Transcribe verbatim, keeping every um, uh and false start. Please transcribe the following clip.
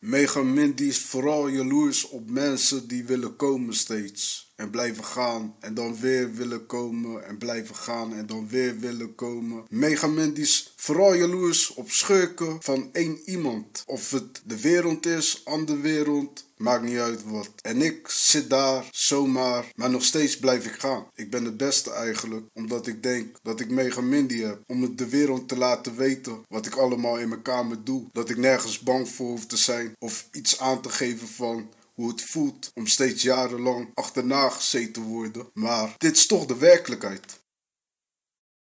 Mega Mindy is vooral jaloers op mensen die willen komen steeds. En blijven gaan en dan weer willen komen en blijven gaan en dan weer willen komen. Mega Mindy is vooral jaloers op schurken van één iemand. Of het de wereld is, andere wereld, maakt niet uit wat. En ik zit daar zomaar, maar nog steeds blijf ik gaan. Ik ben het beste eigenlijk, omdat ik denk dat ik Mega Mindy heb. Om het de wereld te laten weten wat ik allemaal in mijn kamer doe. Dat ik nergens bang voor hoef te zijn of iets aan te geven van hoe het voelt om steeds jarenlang achterna gezeten te worden. Maar dit is toch de werkelijkheid.